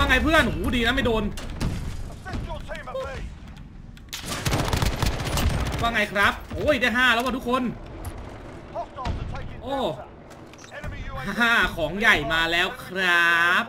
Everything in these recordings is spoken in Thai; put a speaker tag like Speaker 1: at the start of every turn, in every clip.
Speaker 1: ว่าไงเพื่อนหูดีนะไม่โดนว่าไงครับโอ้ยได้5แล้วว่ะทุกคนโอ้5ของใหญ่มาแล้วครับ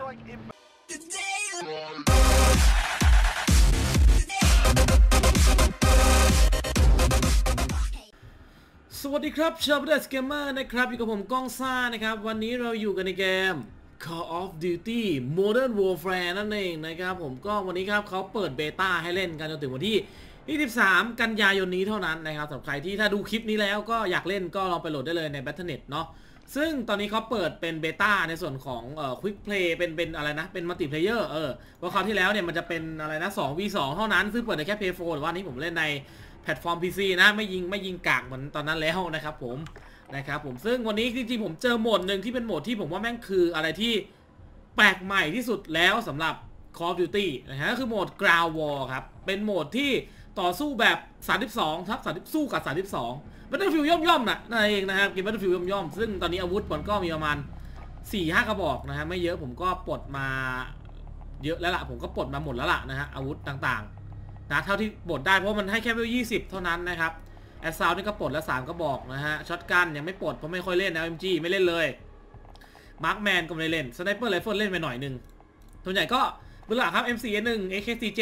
Speaker 1: สวัสดีครับชาวเดสเกมเมอร์นะครับอยู่กับผมก้องซ่านะครับวันนี้เราอยู่กันในเกม Call of Duty Modern Warfare นั่นเองนะครับผมก็วันนี้ครับเขาเปิดเบต้าให้เล่นกันจนถึงวันที่23 กันยายนนี้เท่านั้นนะครับสำหรับใครที่ถ้าดูคลิปนี้แล้วก็อยากเล่นก็ลองไปโหลดได้เลยใน Battle.net เนาะซึ่งตอนนี้เขาเปิดเป็นเบต้าในส่วนของQuick Play เป็นอะไรนะเป็นมัลติเพลเยอร์เพราะคราวที่แล้วเนี่ยมันจะเป็นอะไรนะ 2v2 เท่านั้นซึ่งเปิดได้แค่ Play 4 หรือว่านี้ผมเล่นในแพลตฟอร์ม PC นะไม่ยิงกากเหมือนตอนนั้นแล้วนะครับผมซึ่งวันนี้จริงๆผมเจอโหมดหนึ่งที่เป็นโหมดที่ผมว่าแม่งคืออะไรที่แปลกใหม่ที่สุดแล้วสำหรับ Call of Duty นะฮะก็คือโหมด Ground War ครับเป็นโหมดที่ต่อสู้แบบ32ทับ30สู้กับ32 Battlefield ย่อมๆนั่นเองนะครับเกม Battlefield ย่อมๆซึ่งตอนนี้อาวุธมันก็มีประมาณ 4-5 กระบอกนะฮะไม่เยอะผมก็ปลดมาเยอะแล้วล่ะผมก็ปลดมาหมดแล้วล่ะนะฮะอาวุธต่างๆนะเท่าที่ปลดได้เพราะมันให้แค่เวล20เท่านั้นนะครับแอสซาวนี่ก็ปลดแล้ว3กระบอกนะฮะช็อตกันยังไม่ปลดเพราะไม่ค่อยเล่นนะ MG ไม่เล่นเลยมาร์คแมนก็ไม่ได้เล่นสไนเปอร์ไรเฟิลเล่นไปหน่อยนึงส่วนใหญ่ก็เบลล่าครับ M4A1 AK47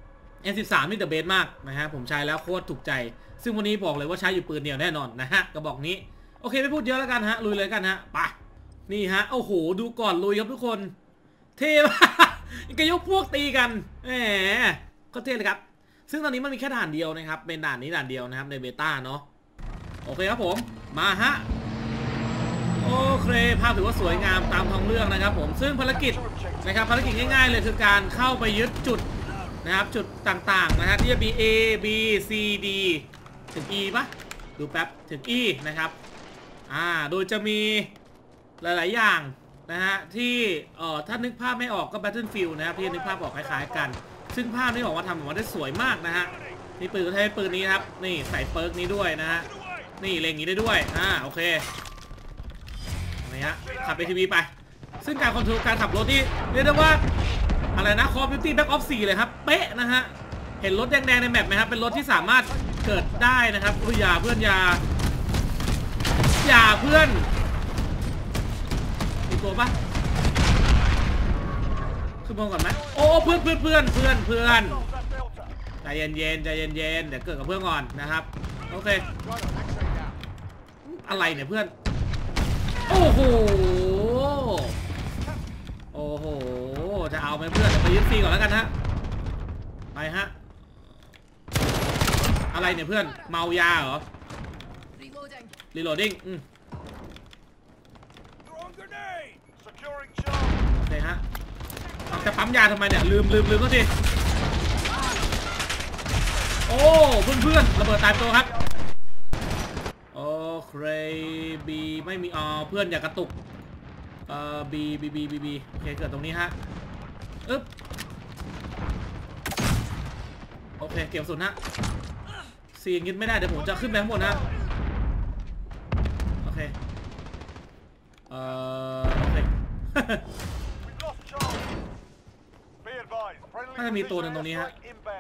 Speaker 1: M13 นี่เดอะเบสมากนะฮะผมใช้แล้วโคตรถูกใจซึ่งวันนี้บอกเลยว่าใช้อยู่ปืนเดียวแน่นอนนะฮะกระบอกนี้โอเคไม่พูดเยอะแล้วกันฮะลุยเลยกันฮะไปนี่ฮะโอ้โหดูก่อนลุยครับทุกคนเท่มากก็ยกพวกตีกันแหมก็เท่เลยครับซึ่งตอนนี้มันมีแค่ด่านเดียวนะครับเป็นด่านนี้ด่านเดียวนะครับในเบต้าเนาะโอเคครับผมมาฮะโอเคภาพถือว่าสวยงามตามท้องเรื่องนะครับผมซึ่งภารกิจนะครับภารกิจง่ายๆเลยคือการเข้าไปยึดจุดนะครับจุดต่างๆนะฮะที่จะมี A B C D ถึง E ปะดูแป๊บถึง E นะครับโดยจะมีหลายๆอย่างนะฮะที่ถ้านึกภาพไม่ออกก็ Battlefield นะครับที่นึกภาพออกคล้ายๆกันซึ่งภาพนี้ออกมาทำออกมาได้สวยมากนะฮะนี่ปืนก็ใช้ปืนนี้ครับนี่ใส่เปิร์กนี้ด้วยนะฮะนี่เล็งอย่างนี้ได้ด้วยโอเคนี่ฮะขับ ATV ไปซึ่งการคอนโทรลการขับรถที่เรียกได้ว่าอะไรนะ Call of Duty Black Ops 4เลยครับเป๊ะนะฮะเห็นรถแดงๆในแมปไหมครับเป็นรถที่สามารถเกิดได้นะครับอย่าเพื่อนมีตัวปะขึ้นบนก่อนไหมโอ้เพื่อนใจเย็นเดี๋ยวเกิดกับเพื่อนก่อนนะครับโอเคอะไรเนี่ยเพื่อนโอ้โหจะเอาไหมเพื่อนไปยึดซีก่อนแล้วกันฮะไปฮะอะไรเนี่ยเพื่อนเมายาเหรอรีโหลดดิ้งโอเคฮะจะปั๊มยาทำไมเนี่ยลืมก็สิโอ้เพื่อนระเบิดตายตัวครับโอเคบีไม่มีเพื่อนอย่ากระตุกบีโอเคเกิดตรงนี้ฮะโอเคเก็บสุดฮะซีงิดไม่ได้เดี๋ยวผมจะขึ้นไปข้างบนนะโอเคโอเคน่าจะมีตัวหนึ่งตรงนี้ฮะ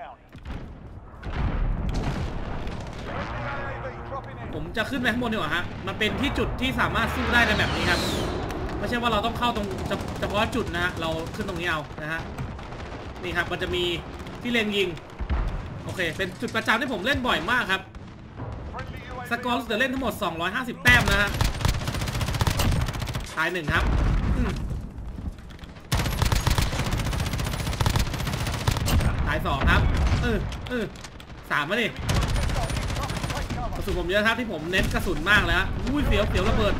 Speaker 1: ผมจะขึ้นไปข้างบนดีกว่าฮะมันเป็นที่จุดที่สามารถสู้ได้ในแบบนี้ครับไม่ใช่ว่าเราต้องเข้าตรงเฉพาะจุดนะฮะเราขึ้นตรงนี้เอานะฮะนี่ครับมันจะมีที่เล็งยิงโอเคเป็นจุดประจำที่ผมเล่นบ่อยมากครับสกอร์จะเล่นทั้งหมด250แต้มนะฮะตาย1ครับตาย2ครับ3มาดิกระสุนผมเยอะครับที่ผมเน้นกระสุนมากแล้วอุ้ยเสียวระเบิด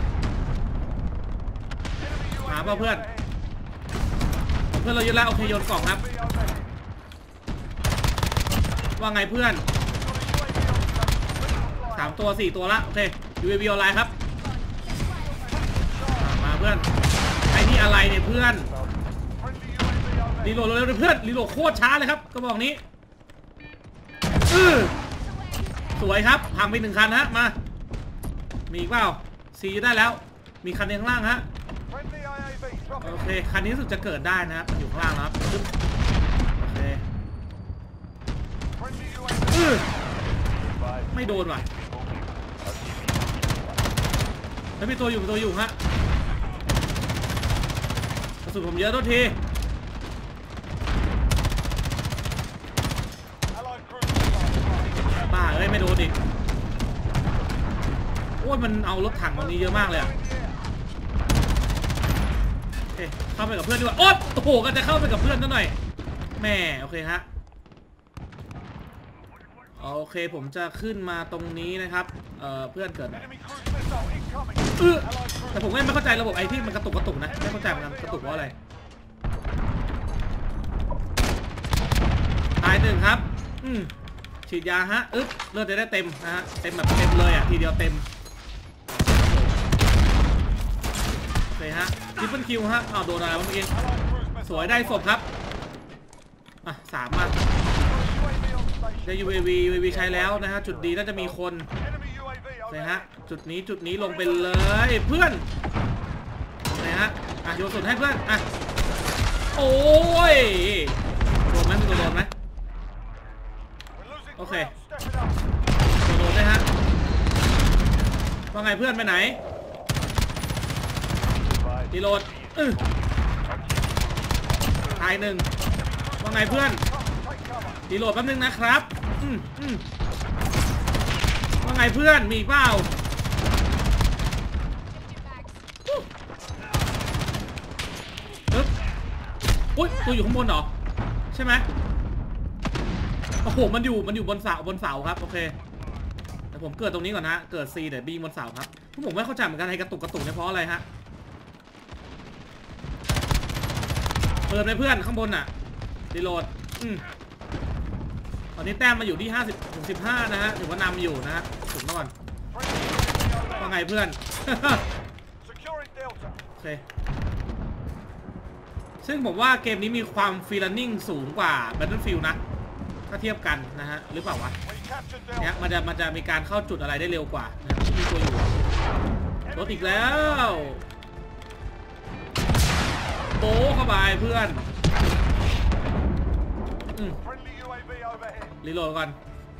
Speaker 1: หาเพื่อนเราเยอะแล้วโอเคโยนกล่องครับว่าไงเพื่อน3ตัว4ตัวละโอเค UAV ออนไลน์ครับมาเพื่อนไอ้นี่อะไรเนี่ยเพื่อนรีโหลดเร็วๆเพื่อนรีโหลดโคตรช้าเลยครับกระบอกนี้สวยครับพังไป1คันฮะมามีอีกเปล่าซีได้แล้วมีคันข้างล่างฮะโอเคคันนี้รู้สึกจะเกิดได้นะครับมันอยู่ข้างล่างนะครับโอเคไม่โดนว่ะแล้วมีตัวอยู่ฮะกระสุนผมเยอะโทษทีบ้าเอ้ยไม่โดนดิโอ้ยมันเอารถถังตรงนี้เยอะมากเลยอะเข้าไปกับเพื่อนดีกว่าโอ้โหก็จะเข้าไปกับเพื่อนซะหน่อยแม่โอเคฮะโอเคผมจะขึ้นมาตรงนี้นะครับเพื่อนเกิดแต่ผมไม่เข้าใจระบบไอที่มันกระตุกนะไม่เข้าใจมันกระตุกว่าอะไรตายหนึ่งครับฉีดยาฮะเลือดจะได้เต็มนะฮะเต็มแบบเต็มเลยอ่ะทีเดียวเต็มโอเคฮะทริปเปิลคิวฮะโดนอะไรเมื่อกี้สวยได้ศพครับ3มาได้ UAV ใช้แล้วนะฮะจุดดีน่าจะมีคนเลยฮะจุดนี้ลงไปเลยเพื่อนเลยฮะโยนสุดให้เพื่อนโอ้ยโดนไหมไม่โดนไหมโอเคโดนได้ฮะว่าไงเพื่อนไปไหนรีโหลดตายหนึ่งว่าไงเพื่อนรีโหลดแป๊บนึงนะครับว่าไงเพื่อนมีเปล่าอุ้ยตัวอยู่ข้างบนเหรอใช่ไหมโอ้โหมันอยู่บนเสาครับโอเคแต่ผมเกิดตรงนี้ก่อนนะเกิด C เดี๋ยว B บนเสาครับผมไม่เข้าใจเหมือนกันไอ้กระตุกเนี่ยเพราะอะไรฮะเปิดไปเพื่อนข้างบนอ่ะรีโหลดตอนนี้แต้มมาอยู่ที่50-15นะฮะถือว่านำอยู่นะฮะถูกก่อนว่าไงเพื่อนโอเคซึ่งผมว่าเกมนี้มีความฟรีลันนิ่งสูงกว่า Battlefield นะถ้าเทียบกันนะฮะหรือเปล่าวะเนี่ยมันจะมีการเข้าจุดอะไรได้เร็วกว่านะมีตัวอยู่รถอีกแล้วโป้เข้าไปเพื่อนรีโหลดก่อน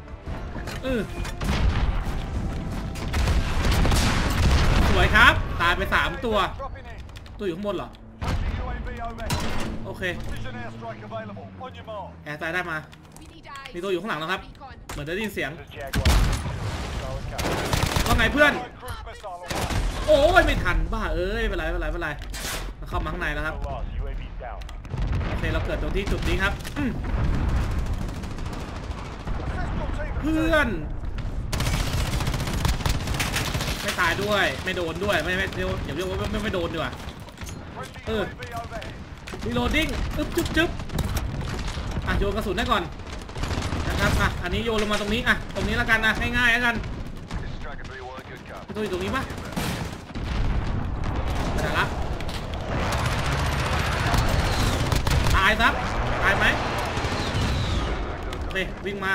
Speaker 1: สวยครับตายไป3ตัวอยู่ข้างบนเหรอโอเคแอร์ตายได้มามีตัวอยู่ข้างหลังแล้วครับเหมือนได้ยินเสียงว่าไงเพื่อนโอ้ยไม่ทันบ้าเอ้ยไม่เป็นไรเข้ามาข้างในแล้วครับโอเคเราเกิดตรงที่จุดนี้ครับเพื่อนไม่ตายด้วยไม่โดนด้วยไม่อย่าเรียกว่าไม่โดนดีกว่ารีโหลดดิ้งจึ๊บโยนกระสุนได้ก่อนนะครับอันนี้โยนลงมาตรงนี้ตรงนี้แล้วกันง่ายๆแล้วกันตัวอยู่ตรงนี้ปะได้ละตายครับตายไหมโอเควิ่งมา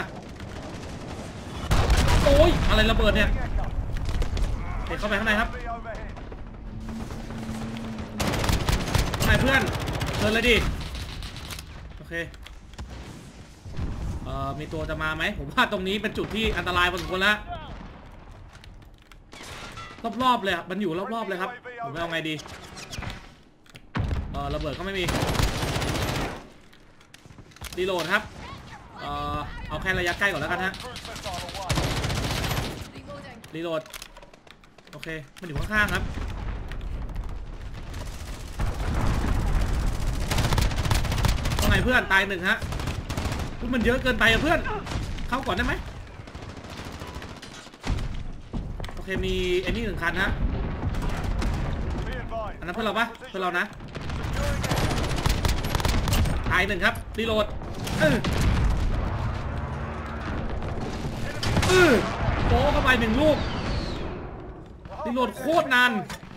Speaker 1: โอ้ยอะไรระเบิดเนี่ยเข้าไปข้างในครับข้างในเพื่อนเดินเลยดิโอเคมีตัวจะมาไหมผมว่าตรงนี้เป็นจุดที่อันตรายพอสมควรแล้วรอบๆเลยมันอยู่รอบๆเลยครับผมเอาไงดีระเบิดก็ไม่มีรีโหลดครับเอาแค่ระยะใกล้ก่อนแล้วกันฮะรีโหลดโอเคมันอยู่ข้างๆครับตรงไหนเพื่อนตายหนึ่งฮะมันเยอะเกินไปเพื่อนเข้าก่อนได้ไหมโอเคมีไอ้นี่1 คันฮะอันนั้นเพื่อนเราปะเพื่อนเรานะตาย1ครับรีโหลดโป๊เข้าไป1 ลูกรีโหลดโคตรนาน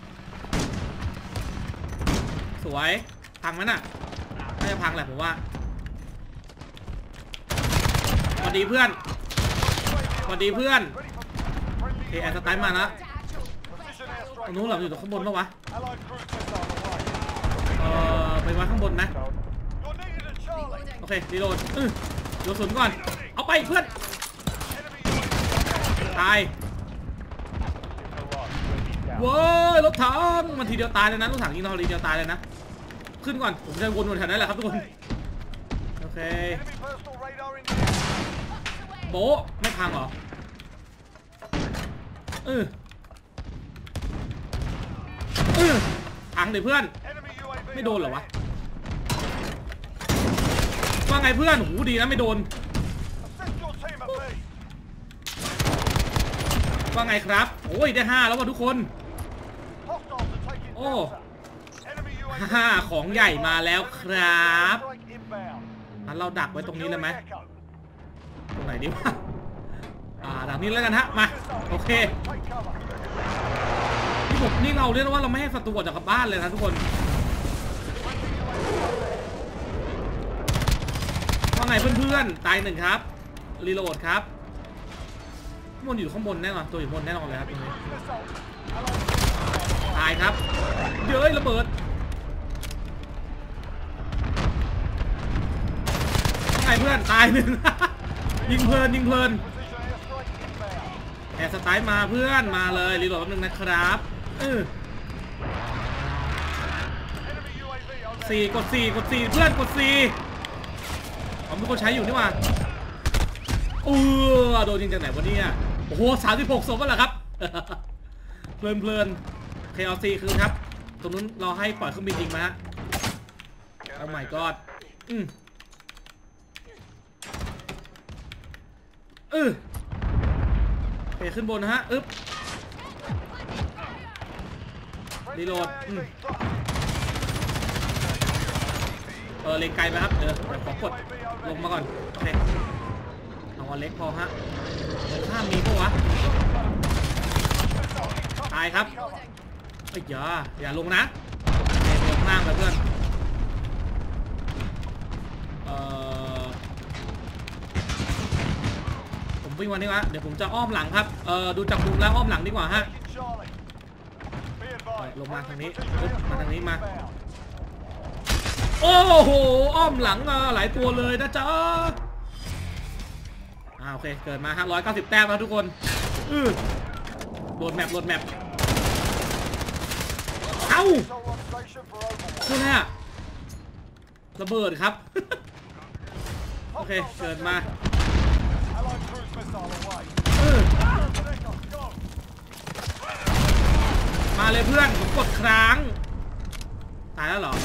Speaker 1: สวยพังไหมน่ะน่าจะพังแหละผมว่าสวัสดีเพื่อนโอเคแอร์สไตล์มาแล้วตรงนู้นเหรออยู่ตรงข้างบนปะวะไปวางข้างบนนะโอเครีโหลดโยนสุนก่อนเอาไปเพื่อนตายเว้ยรถถังมันทีเดียวตายเลยนะรถถังยิงเราทีเดียวตายเลยนะขึ้นก่อนผมจะวนๆแถวนั้นแหละครับทุกคนโอเคโบะไม่พังเหรอพังเลยเพื่อนไม่โดนเหรอวะว่าไงเพื่อนหูดีนะไม่โดนว่าไงครับโอ้ยได้5แล้วว่ะทุกคนโอ้5ของใหญ่มาแล้วครับงั้นเราดักไว้ตรงนี้เลยไหมตรงไหนดีวะดักนี้แล้วกันฮะมาโอเคนี่เราเรียกว่าเราไม่ให้ศัตรูออกจากบ้านเลยนะทุกคนว่าไงเพื่อนๆตาย1ครับรีโหลดครับมันอยู่ข้างบนแน่นอนตัวอยู่บนแน่นอนเลยครับตรงนี้ตายครับเย้ยระเบิดว่าไงเพื่อนตาย1 ยิงเพลินแอร์สไตล์มาเพื่อนมาเลยรีโหลดแป๊บนึงนะครับกด 4เพื่อนกด 4ผมเป็นคนใช้อยู่นี่หว่าโดนยิงจากไหนวะเนี่ยโอ้โห36ศพแล้วเหรอครับเพลินKLCคือครับตรงนู้นเราให้ปล่อยเครื่องบินยิงมาฮะโอ้ my god โอเคขึ้นบนนะฮะรีโหลดเล็งไกลไปครับขอกดลงมาก่อนโอเคเอาเล็กพอฮะข้ามมีปะวะตายครับอย่าลงนะลงล่างเลยเพื่อนผมวิ่งวันนี้วะเดี๋ยวผมจะอ้อมหลังครับดูจากมุมแล้วอ้อมหลังดีกว่าฮะลงมาทางนี้มาทางนี้มาโอ้โหอ้อมหลังหลายตัวเลยนะจ๊ะโอเคเกิดมา190 แต้มแล้วทุกคนโหลดแมปเอ้าคืออะไรอะระเบิดครับโอเคเกิดมามาเลยเพื่อนผมกดค้างตายแล้วเหรอ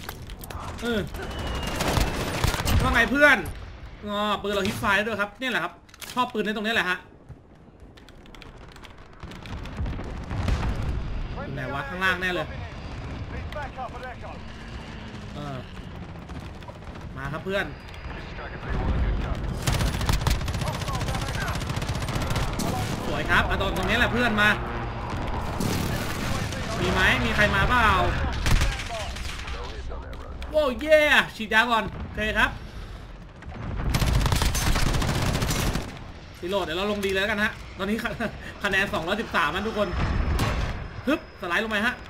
Speaker 1: ว่าไงเพื่อนปืนเราฮิตไฟได้ด้วยครับนี่แหละครับชอบปืนในตรงนี้แหละฮะไหนวะข้างล่างแน่เลยมาครับเพื่อนสวยครับตรงนี้แหละเพื่อนมามีไหมมีใครมาเปล่าโอ้เย่ฉีดยาก่อนโอเคครับรีโหลดเดี๋ยวเราลงดีแล้วกันฮะตอนนี้คะแนน213นะทุกคนฮึบสไลด์ลงไปฮะ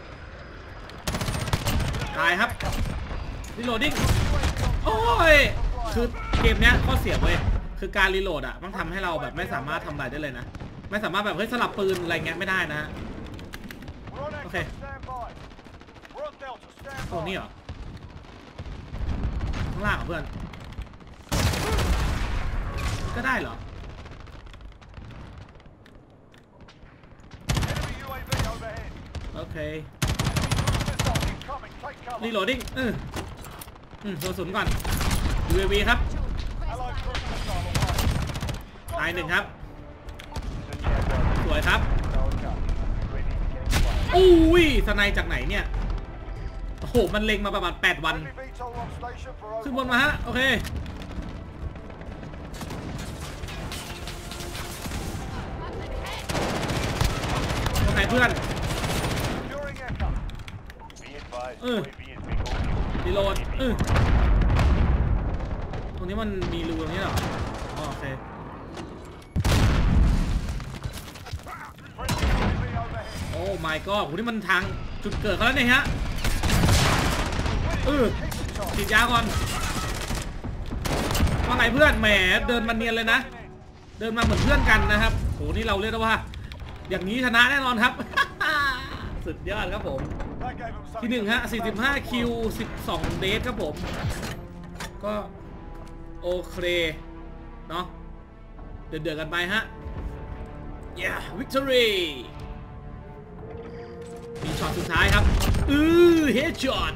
Speaker 1: ตายครับรีโหลดดิ้งโอ้ยคือเกมเนี้ยข้อเสียเว้ยคือการรีโหลดต้องทำให้เราแบบไม่สามารถทำอะไรได้เลยนะไม่สามารถแบบเฮ้ยสลับปืนอะไรเงี้ยไม่ได้นะโอเคโอ้นี่เหรอข้างล่างเพื่อนก็ได้เหรอโอเครีโหลดดิ้งโดนสุนก่อน UAV ครับตาย1ครับสวยครับอุ้ยสไนจากไหนเนี่ยโอ้โหมันเล็งมาประมาณ8 วันขึ้นบนมาฮะโอเคโอเคเพื่อนรีโหลดตรงนี้มันมีรูตรงนี้เหรอโอเคโอ้ my god โหนี่มันทางจุดเกิดเขาแล้วเนี่ยฮะฉีดยาก่อนว่าไงเพื่อนแหมเดินมาเนียนเลยนะเดินมาเหมือนเพื่อนกันนะครับโหนี่เราเรียกได้ว่าอย่างนี้ชนะแน่นอนครับ สุดยอดครับผมที่1ฮะ45คิว12เดทครับผมก็โอเคเนาะเดือดกันไปฮะ yeah victory มีช็อตสุดท้ายครับheadshot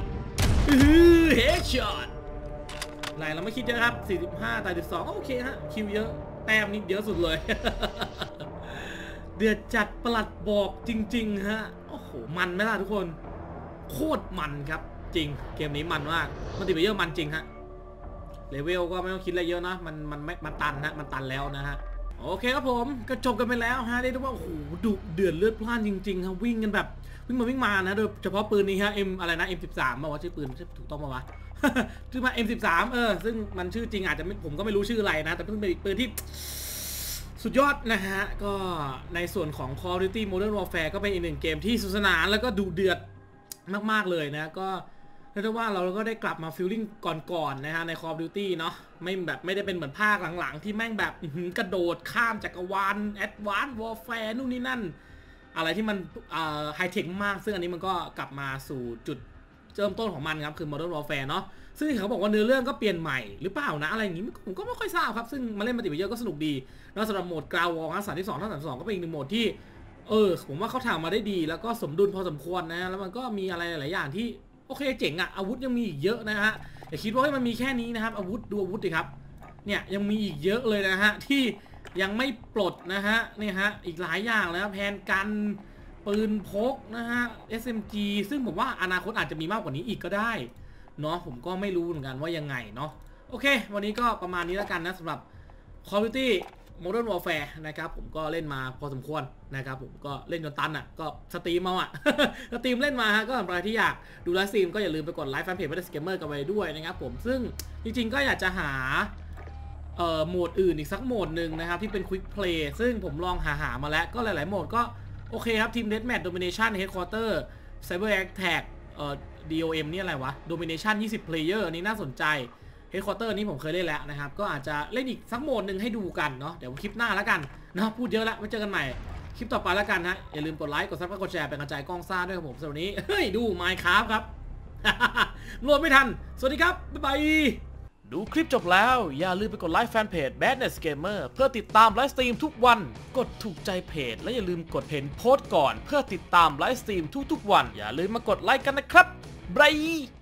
Speaker 1: headshot ไหนเราไม่คิดเยอะครับ45 ต่อ 12ก็โอเคฮะคิวเยอะแต้มนิดเยอะสุดเลย เดือดจัดประหลัดบอกจริงๆฮะโอ้โหมันไหมล่ะทุกคนโคตรมันครับจริงเกมนี้มันมากมันติดไปเยอะมันจริงฮะเลเวลก็ไม่ต้องคิดอะไรเยอะนะมันตันนะมันตันแล้วนะฮะโอเคครับผมก็จบกันไปแล้วฮะได้ดูว่าโอ้โหดุเดือดเลือดพล่านจริงๆครับวิ่งกันแบบวิ่งมานะโดยเฉพาะปืนนี้ฮะ M อะไรนะ M13 มาว่าชื่อปืนถูกต้องมาวะ ชื่อมา M13 ซึ่งมันชื่อจริงอาจจะผมก็ไม่รู้ชื่ออะไรนะแต่เพิ่งเป็นปืนที่สุดยอดนะฮะก็ในส่วนของ Call of Duty Modern Warfare ก็เป็นอีกหนึ่งเกมที่สนุกสนานแล้วก็ดุเดือดมากๆเลยนะก็เรียกได้ว่าเราก็ได้กลับมาฟีลลิ่งก่อนๆนะฮะใน Call of Duty เนาะไม่ได้เป็นเหมือนภาคหลังๆที่แม่งแบบกระโดดข้ามจักรวาล Advanced Warfare นู่นนี่นั่นอะไรที่มันไฮเทคมากซึ่งอันนี้มันก็กลับมาสู่จุดเริ่มต้นของมันครับคือ Modern Warfare เนาะซึ่งเขาบอกว่าเนื้อเรื่องก็เปลี่ยนใหม่หรือเปล่านะอะไรอย่างนี้ผมก็ไม่ค่อยทราบครับซึ่งมาเล่นมัลติเพลเยอร์ก็สนุกดีแล้วสำหรับโหมดกราววอล32ก็เป็นอีกหนึ่งโหมดที่ผมว่าเขาทำมาได้ดีแล้วก็สมดุลพอสมควรนะแล้วมันก็มีอะไรหลายอย่างที่โอเคเจ๋งอะอาวุธยังมีอีกเยอะนะฮะอย่าคิดว่ามันมีแค่นี้นะครับอาวุธดูอาวุธดิครับเนี่ยยังมีอีกเยอะเลยนะฮะที่ยังไม่ปลดนะฮะเนี่ยฮะอีกหลายอย่างแล้วแผนกันปืนพกนะฮะ SMG ซึ่งผมว่าอนาคตอาจจะมีมากกว่านี้อีกก็ได้เนาะผมก็ไม่รู้เหมือนกันว่ายังไงเนาะโอเควันนี้ก็ประมาณนี้แล้วกันนะสำหรับ Call of Duty Modern Warfare นะครับผมก็เล่นมาพอสมควรนะครับผมก็เล่นจนตันอ่ะก็สตรีมมาอ่ะ สตรีมเล่นมาฮะก็สำหรับใครที่อยากดูไลฟ์สตรีมก็อย่าลืมไปกดไลค์แฟนเพจBaddest Gamerกันไว้ด้วยนะครับผมซึ่งจริงๆก็อยากจะหาโหมดอื่นอีกสักโหมดหนึ่งนะครับที่เป็น Quick Play ซึ่งผมลองหามาแล้วก็หลายๆโหมดก็โอเคครับ Team Deathmatch Domination Headquarter Cyber Attack DOM นี่อะไรวะ Domination 20 Player อันนี้น่าสนใจ Headquarter นี้ผมเคยเล่นแล้วนะครับก็อาจจะเล่นอีกสักโหมดหนึ่งให้ดูกันเนาะเดี๋ยวคลิปหน้าแล้วกันนะพูดเยอะแล้วไว้เจอกันใหม่คลิปต่อไปแล้วกันนะอย่าลืมกดไลค์กดซับกดแชร์เป็นกำลังใจกล้องซ่าด้วยครับผมสำหรับวันนี้เฮ้ยดู Minecraft ครับ โหลดไม่ทันสวัสดีครับบ๊ายบายดูคลิปจบแล้วอย่าลืมไปกดไลค์แฟนเพจ Baddest Gamer เพื่อติดตามไลฟ์สตรีมทุกวันกดถูกใจเพจและอย่าลืมกดเห็นโพสต์ก่อนเพื่อติดตามไลฟ์สตรีมทุกๆวันอย่าลืมมากดไลค์กันนะครับบาย